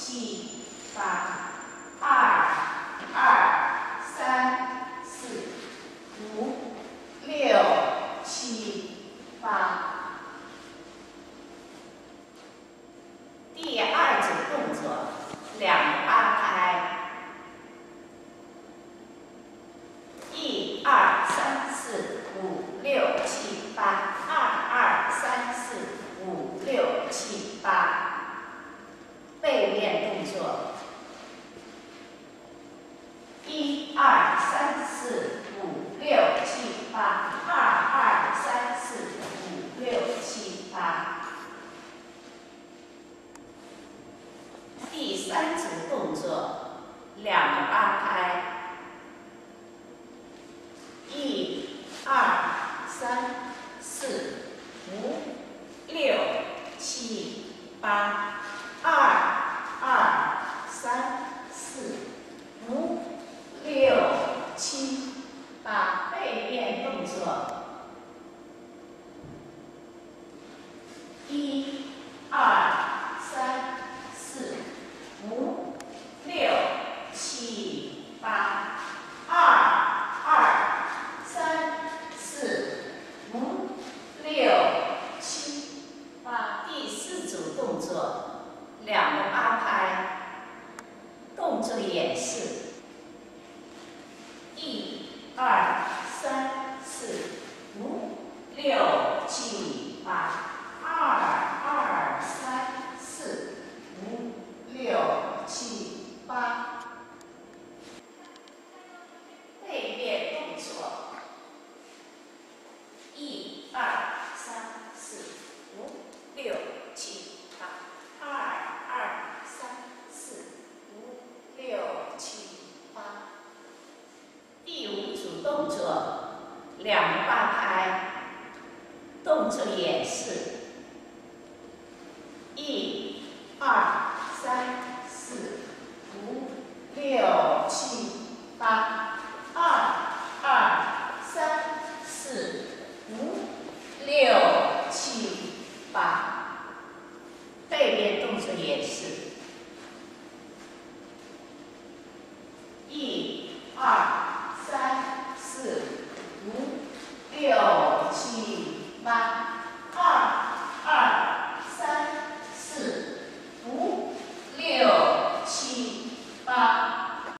七、八、二、二、三、四、五、六、七、八。第二组动作，两个八拍。1、2、3、4、5、6、7、8，2、2、3、4、5、6、7、8。背面动作。1、2、3、4、5、6、7、8，2、2、3、4、5、6、7、8。第三组动作，两个八拍。1、2、3、4、5、6、7、8，2、2、3、4、5、6、7、8。背面动作。1、2、3、4、5、6、7、8，2、2、3、4、5、6、7、8。第四组动作，两个八拍。动作演示。1、2、3、4、5、6、7、8，2、2、3、4、5、6、7、8。背面动作。1、2、3、4、5、6、7、8，2、2、3、4、5、6、7、8。第五组动作，两个八拍。动作演示。1、2、3、4、5、6、7、8，2、2、3、4、5、6、7、8。背面动作演示。1、2、3、4、5、6、7、8，2、2、3、4、5、6、7、8。